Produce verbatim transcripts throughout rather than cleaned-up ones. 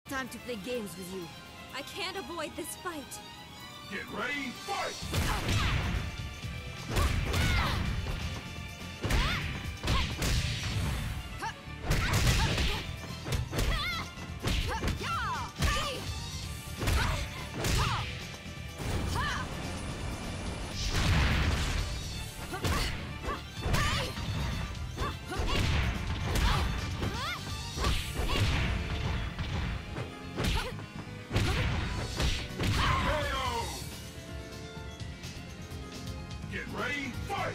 Time to play games with you. I can't avoid this fight. Get ready, fight! Get ready, fight!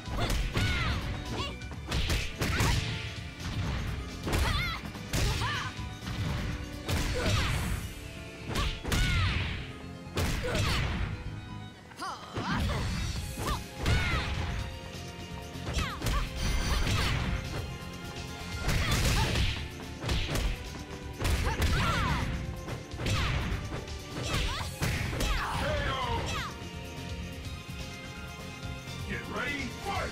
Get ready, fight!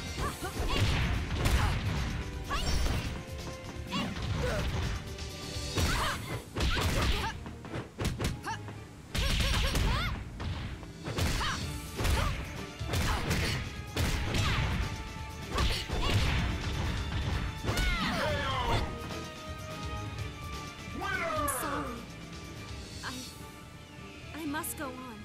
I'm sorry. I... I must go on.